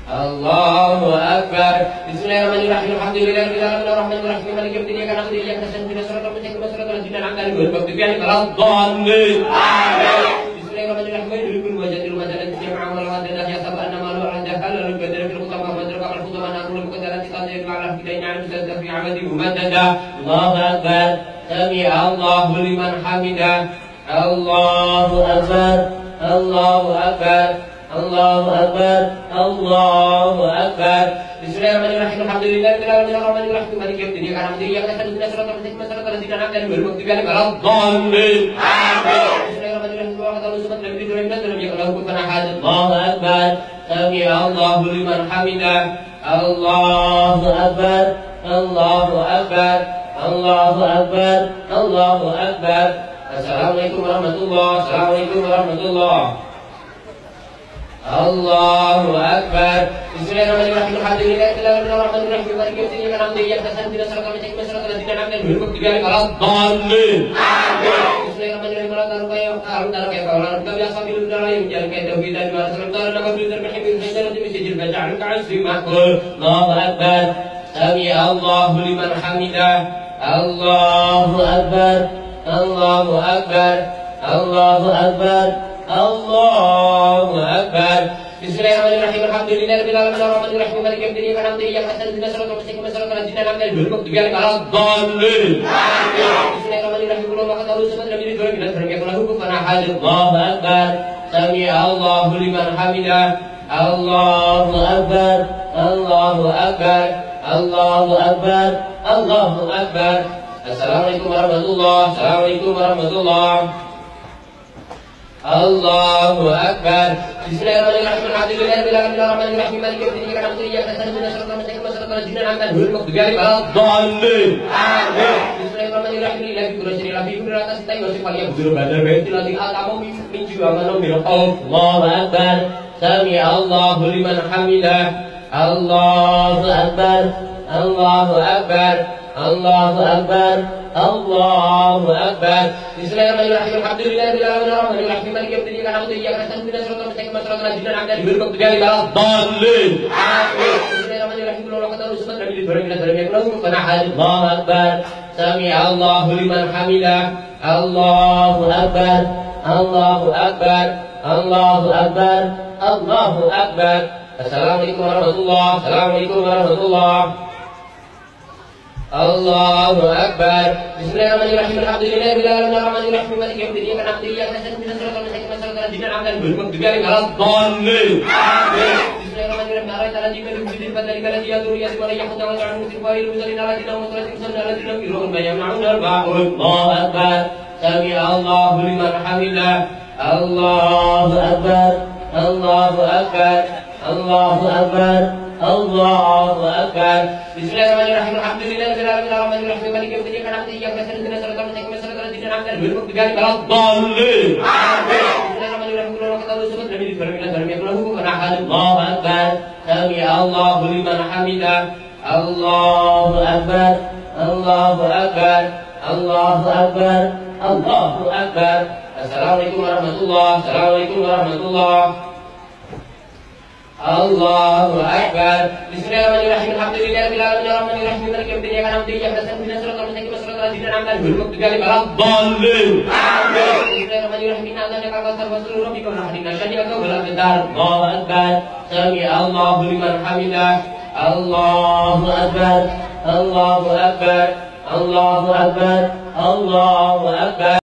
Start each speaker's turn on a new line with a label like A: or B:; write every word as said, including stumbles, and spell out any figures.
A: Allahu Akbar. Bismillahirrahmanirrahim. Alhamdulillahirabbil alamin arrahmanir rahim maliki yaumiddin iyyaka na'budu wa iyyaka nasta'in ihdinas siratal mustaqim siratal ladzina an'amta 'alaihim ghairil maghdubi 'alaihim waladdallin. Amin. Bismillahirrahmanirrahim. Yudrikul wajadil majalan jama'a wal wadadah ya sab'ana malu ala jahal al badr fil khutama wa madra al khutama naqulu bi qadarin tadil ma'ala bidaina an tadda fi 'amadi mumaddada. Allahu Akbar. Sami'a Allahu liman hamidah. Allahu Akbar. Allahu Akbar. Allahu Akbar. Allahu Akbar. Bismillahirrahmanirrahim. Alhamdulillahirabbil alamin arrahmanir rahim maliki yaumiddin iyyaka na'budu wa iyyaka nasta'in ihdinas siratal mustaqim siratal ladzina an'amta 'alaihim ghairil maghdubi 'alaihim waladdallin. Amin. Bismillahirrahmanirrahim. Wa qala subhanahu wa ta'ala lam yakul lahu kufuwan ahad. Allahu Akbar. Sami'a Allahu liman hamidah. Allahu Akbar. Allahu Akbar. Allahu Akbar. Allahu Akbar. Assalamualaikum warahmatullahi wabarakatuh. Assalamualaikum warahmatullahi wabarakatuh. Allahu Akbar. Bismillahirrahmanirrahim. Alhamdulillahirabbil alamin arrahmanir rahim maliki yaumiddin iyyaka na'budu wa iyyaka nasta'in ihdinas siratal mustaqim siratal ladzina an'amta 'alaihim ghairil maghdubi 'alaihim waladdallin. Amin. Bismillahirrahmanirrahim. Allahu Akbar. Sami'a Allahu liman hamidah. Allahu Akbar. Allahu Akbar. Allahu Akbar. Allahu Akbar. Bismillahirrahmanirrahim. Alhamdulillahirabbil alamin arrahmanir rahim maliki yaumiddin iyyaka na'budu wa iyyaka nasta'in ihdinas siratal mustaqim siratal ladzina an'amta 'alaihim ghairil maghdubi 'alaihim waladdallin. Amin. Bismillahirrahmanirrahim. Allahu akbar. Allahu akbar. Sami'a Allahu liman hamidah. Allahu akbar. Allahu akbar. Allahu akbar. Allahu akbar. Assalamualaikum warahmatullahi wabarakatuh. Assalamualaikum warahmatullahi wabarakatuh. Allahu Akbar. Bismillahirrahmanirrahim. Alhamdulillahirabbil alamin arrahmanir rahim maliki yaumiddin iyyaka na'budu wa iyyaka nasta'in ihdinas siratal mustaqim siratal ladzina an'amta 'alaihim ghairil maghdubi 'alaihim waladdallin. Amin. Bismillahirrahmanirrahim. Lillahi qurrasyi lafi qurrata sitai wa sifal yabdur badar baitil ladzi atamu min ju'amanu min Allahu Akbar. Sami'a Allahu liman hamidah. Allahu Akbar. Allahu Akbar. Allahu Akbar. Allahu Akbar. Bismillahirrahmanirrahim. Alhamdulillahirabbil alamin arrahmanir rahim maliki yaumiddin iyyaka na'budu wa iyyaka nasta'in ihdinas siratal mustaqim siratal ladzina an'amta 'alaihim ghairil maghdubi 'alaihim waladdallin. Amin. Bismillahirrahmanirrahim. Allahu Akbar. Sami'a Allahu liman hamidah. Allahu Akbar. Allahu Akbar. Allahu Akbar. Allahu Akbar. Assalamualaikum warahmatullahi wabarakatuh. Assalamualaikum warahmatullahi wabarakatuh. Allahu Akbar. Bismillahirrahmanirrahim. Alhamdulillahirabbil alamin arrahmanir rahim maliki yaumiddin iyyaka na'budu wa iyyaka nasta'in ihdinas siratal mustaqim siratal ladzina an'amta 'alaihim ghairil maghdubi 'alaihim waladdallin. Amin. Bismillahirrahmanirrahim. Ara'aita alladziina yunfiquna fadhalika alladzi yadurru wa la yahuddu wa ta'ala min fa'il muzallina alladziina hum mutaraddidun alladziina yu'minuna bima yamna'una al-ba'un. Allahu Akbar. Sami'a Allahu liman hamidah. Allahu Akbar. Allahu Akbar. Allahu Akbar. Allahu Akbar. Bismillahirrahmanirrahim. Alhamdulillahirabbil alamin arrahmanir rahim maliki yaumiddin iyyaka na'budu wa iyyaka nasta'in ihdinas siratal mustaqim siratal ladzina an'amta 'alaihim ghairil maghdubi 'alaihim waladdallin. Amin. Bismillahirrahmanirrahim. Allahu Akbar. Sami'a Allahu liman hamidah. Allahu Akbar. Allahu Akbar. Allahu Akbar. Allahu Akbar. Assalamualaikum warahmatullahi wabarakatuh. Assalamualaikum warahmatullahi wabarakatuh. Allahu Akbar. Bismillahirrahmanirrahim. Alhamdulillahirabbil alamin arrahmanir rahim maliki yaumiddin iyyaka na'budu wa iyyaka nasta'in ihdinas siratal mustaqim siratal ladzina an'amta 'alaihim ghairil maghdubi 'alaihim waladdallin. Amin. Bismillahirrahmanirrahim. Inna a'tainaka al-kautsar fasalli rabbika wanhar inna syani'aka huwal abtar. Allahu Akbar. Sami'a Allahu liman hamidah. Allahu Akbar. Allahu Akbar. Allahu Akbar. Allahu Akbar.